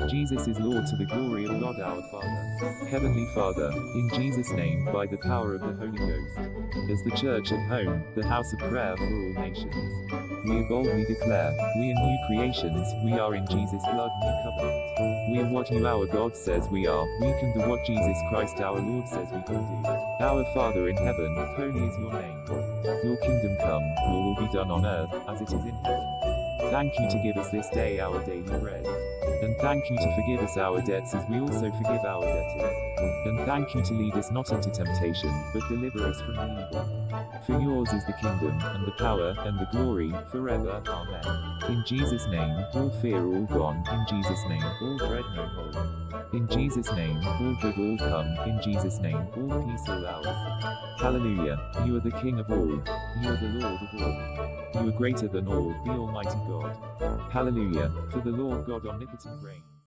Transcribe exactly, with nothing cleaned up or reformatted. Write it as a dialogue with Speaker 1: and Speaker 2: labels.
Speaker 1: Jesus is Lord to the glory of God our Father. Heavenly Father, in Jesus' name, by the power of the Holy Ghost, as the church at home, the house of prayer for all nations, we boldly declare, we are new creations, we are in Jesus' blood new covenant. We are what you our God says we are, we can do what Jesus Christ our Lord says we can do. Our Father in heaven, holy is your name. Your kingdom come, your will be done on earth, as it is in heaven. Thank you to give us this day our daily bread. And thank you to forgive us our debts as we also forgive our debtors. And thank you to lead us not into temptation, but deliver us from evil. For yours is the kingdom, and the power, and the glory, forever. Amen. In Jesus' name, all fear all gone, in Jesus' name, all dread no more. In Jesus' name, all good all come, in Jesus' name, all peace all ours. Hallelujah, you are the King of all, you are the Lord of all. You are greater than all, the Almighty God. Hallelujah, for the Lord God omnipotent reigns.